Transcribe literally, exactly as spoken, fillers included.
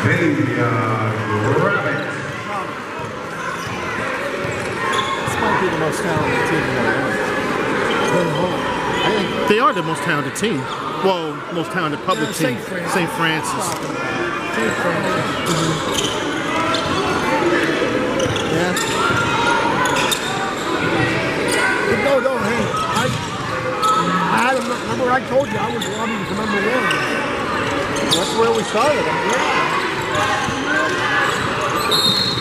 Rabbit. This might be the most talented team in the world. I think They are the most talented team. Well, most talented public Yeah, team. Saint Francis. Saint Francis. Saint Francis. Yeah. No, no, hey, I, I had him, remember I told you I was lobbying for number one. That's where we started. Yeah.